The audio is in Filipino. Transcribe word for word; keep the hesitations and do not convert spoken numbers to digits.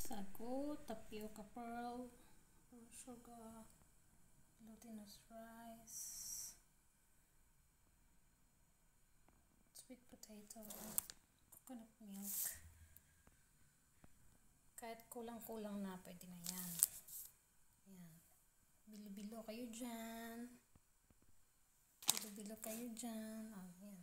sago, tapioca pearl, sugar, glutinous rice, sweet potato, coconut milk. Kahit kulang-kulang na, pwede na yan. Yan. Bilo-bilo kayo dyan. Bilo-bilo kayo dyan. Oh, yan.